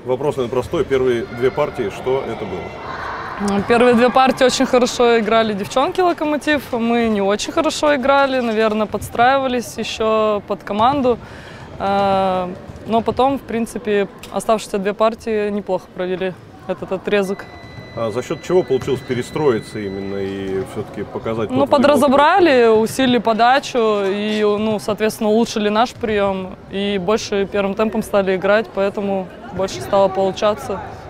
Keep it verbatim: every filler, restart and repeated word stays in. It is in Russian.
Вопрос, наверное, простой. Первые две партии, что это было? Первые две партии очень хорошо играли девчонки «Локомотив». Мы не очень хорошо играли, наверное, подстраивались еще под команду. Но потом, в принципе, оставшиеся две партии неплохо провели этот отрезок. А за счет чего получилось перестроиться именно и все-таки показать? Ну, подразобрали, усилили подачу и, ну, соответственно, улучшили наш прием. И больше первым темпом стали играть, поэтому больше стало получаться.